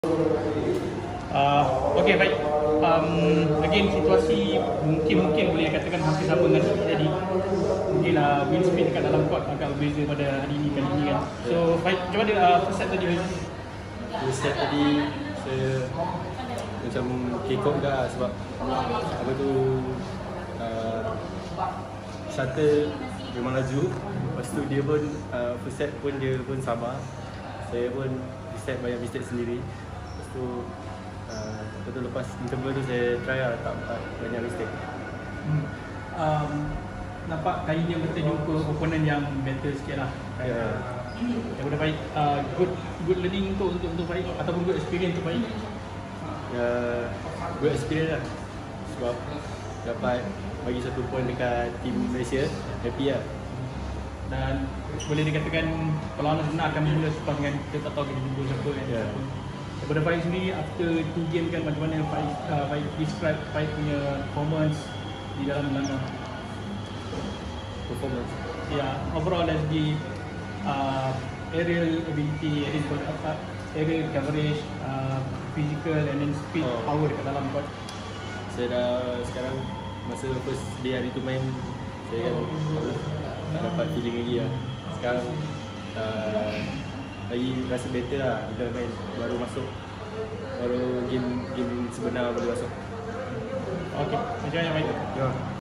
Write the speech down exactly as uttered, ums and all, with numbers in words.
Uh, okay, baik. Um, again, situasi mungkin-mungkin boleh katakan hampir sama dengan seperti tadi. Mungkin uh, wind speed dekat dalam court agak berbeza pada hari ini kali ini kan. So, baik, macam mana uh, first set tadi? First set tadi saya macam kekok juga lah sebab apa tu uh, shuttle memang laju. Lepas tu dia pun uh, first set pun dia pun sabar. Saya pun set banyak mistake sendiri. Lepas tu uh, lepas tu lepas interval tu saya try lah tak banyak mistake. Hmm. Um, nampak kali ni kita jumpa opponent yang better sikit lah. Ya. Yeah. Yang boleh baik, uh, good good learning untuk untuk untuk baik ataupun good experience untuk baik. Uh, good experience lah sebab dapat bagi satu point dekat tim Malaysia, happy lah. Dan boleh dikatakan perlawanan sebenar akan mula selepas dengan kita tak tahu kita jumpa siapa kan. Yeah. Daripada Faiz sendiri, after two game kan, macam mana Faiz, uh, Faiz describe Faiz punya performance di dalam gelanggang? Performance? Ya, yeah, overall dari segi uh, aerial ability, aerial, uh, aerial coverage, uh, physical and then speed, oh. power dekat dalam court. Saya dah sekarang masa first day hari tu main, saya kan tak dapat feeling lagi lah. Sekarang uh, lagi rasa better lah bila main, baru masuk, baru game game sebenar baru masuk. Okay, macam mana baik? Ya.